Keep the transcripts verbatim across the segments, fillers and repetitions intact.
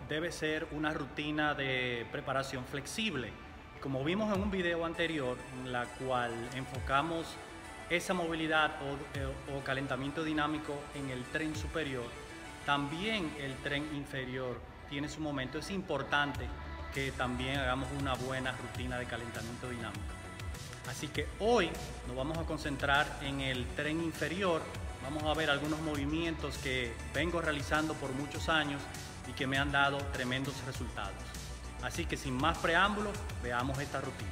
debe ser una rutina de preparación flexible. Como vimos en un video anterior, en la cual enfocamos esa movilidad o, o calentamiento dinámico en el tren superior, también el tren inferior tiene su momento. Es importante que también hagamos una buena rutina de calentamiento dinámico. Así que hoy nos vamos a concentrar en el tren inferior. Vamos a ver algunos movimientos que vengo realizando por muchos años y que me han dado tremendos resultados. Así que sin más preámbulos, veamos esta rutina.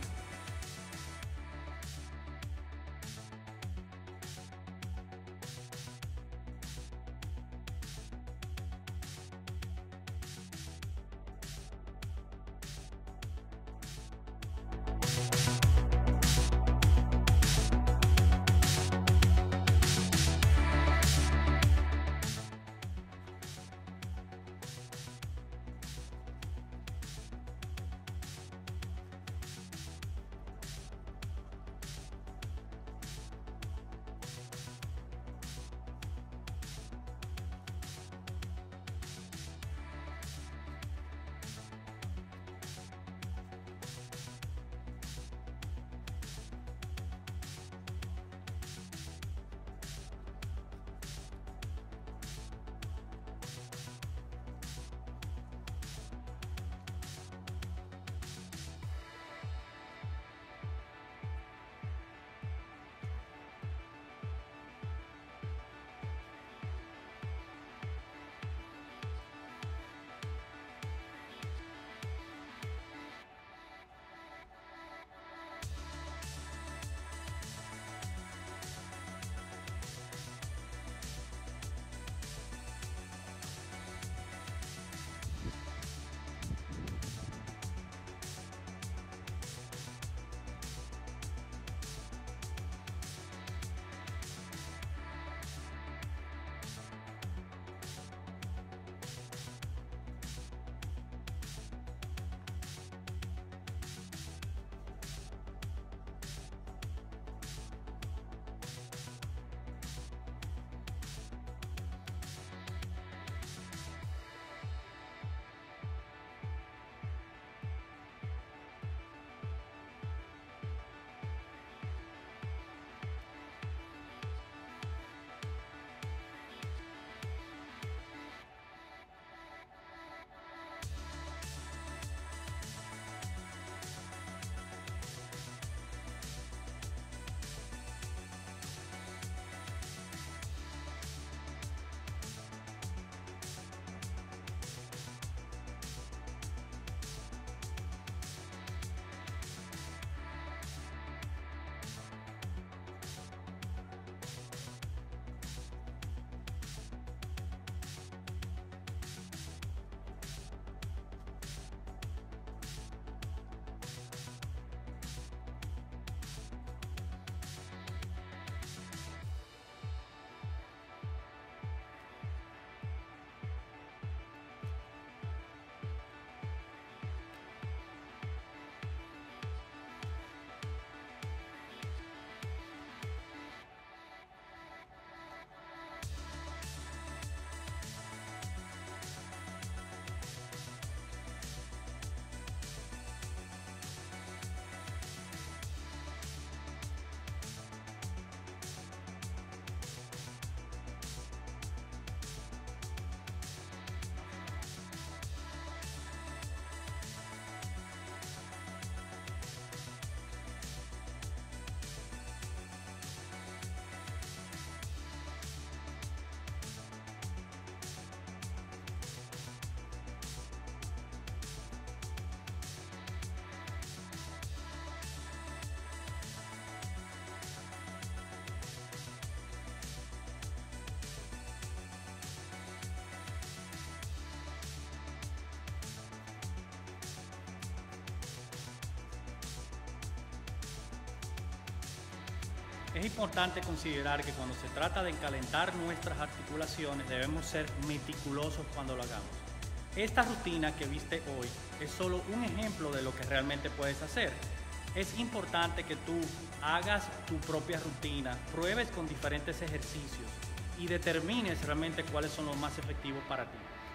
Es importante considerar que cuando se trata de calentar nuestras articulaciones debemos ser meticulosos cuando lo hagamos. Esta rutina que viste hoy es solo un ejemplo de lo que realmente puedes hacer. Es importante que tú hagas tu propia rutina, pruebes con diferentes ejercicios y determines realmente cuáles son los más efectivos para ti.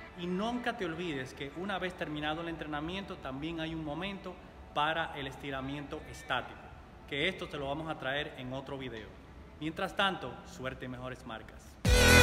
Y nunca te olvides que una vez terminado el entrenamiento también hay un momento para el estiramiento estático, que esto te lo vamos a traer en otro video. Mientras tanto, suerte y mejores marcas.